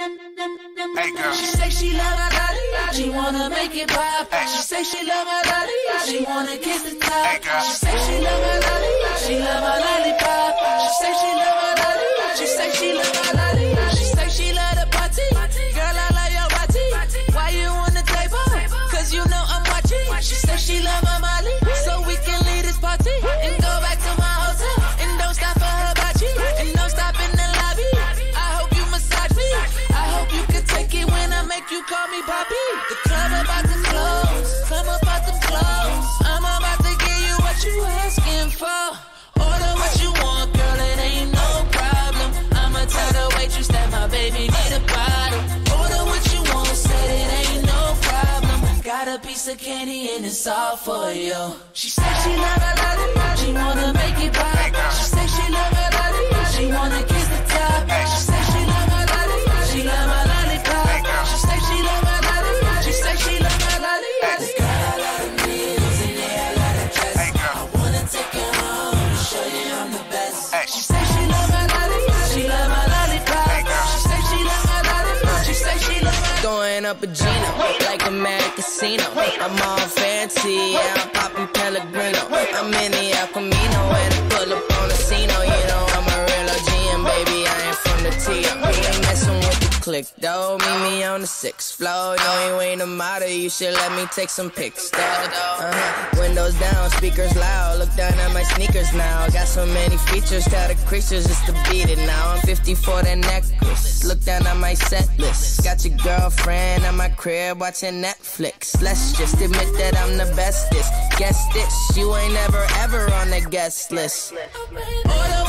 Hey girl. She say she love my lolly, she wanna make it pop. She say she love my lolly, she wanna kiss the top. Hey girl. She say she love my lolly, she love my lollipop. She say she love my lolly, she say she love my lolly. She say she love the party, girl I love your body. Why you on the table? Cause you know I'm watching. She say she love my Molly, so we can leave this party and go back to my hotel. And don't stop for her bocce, and don't stop in the lobby. I hope you massage me, I hope you can take it when I make you call me Poppy. The club about to close, come about them clothes. I'm about to give you what you asking for. Order what you want, girl, it ain't no problem. I'ma tell the waitress that my baby need a bottle. Order what you want, said it ain't no problem. Got a piece of candy and it's all for you. She said she love her lolly, she wanna make it pop. She said she love her lolly, she wanna kiss the top. She said she love her lolly, she love my lollipop. She said she love her lolly, she said she love my lolly. This girl a lot of meals and yeah, a lot of dress. I wanna take you home and show you I'm the best. She said she love my lolly, she love my lollipop. She said she love my lollipop. She said she love my. Throwing up a Gino, like a mad casino. I'm all fancy, yeah, I'm popping Pellegrino. I'm in the El Camino, and I pull up on the Cino. You know I'm a real OG, and baby, I ain't from the T.O. We ain't messing with the click, though. Meet me on the 6th floor. No, you ain't a model, you should let me take some pics, though. Windows down, speakers loud. Look down at my sneakers now. Got so many features, tell the creatures just to beat it now. I'm 50 for the necklace. Look down at my set list. Got your girlfriend at my crib watching Netflix. Let's just admit that I'm the bestest. Guess this, you ain't never ever on the guest list. Order